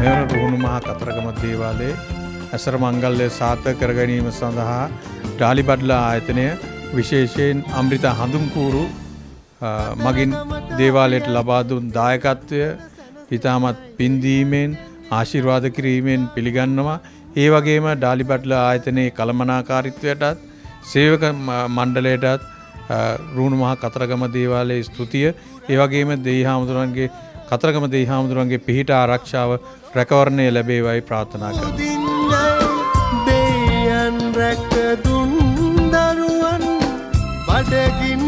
මෙවර රුහුණු මහා කතරගම දේවාලයේ ඇසර මංගල්‍ය සාර්ථක කර ගැනීම සඳහා ඩාලිබඩ්ල ආයතනය විශේෂයෙන් අමෘත හඳුන්කූරු මගින් දේවාලයට ලබා දුන් දායකත්වය ඉතාමත් පින්දීමෙන් ආශිර්වාද කිරීමෙන් පිළිගන්නවා. ඒ වගේම ඩාලිබඩ්ල ආයතනයේ කළමනාකාරීත්වයටත් සේවක මණ්ඩලයටත් රුහුණු මහා කතරගම දේවාලයේ ස්තුතිය. ඒ වගේම දෙවිහාමුදුරන්ගේ කතරගම දෙවිහාමුදුරන්ගේ පිහිට ආරක්ෂාව රැකවරණය ලැබේවයි ප්‍රාර්ථනා කරනවා. දෙයයන් රැක දුන් දරුවන් බඩගින්න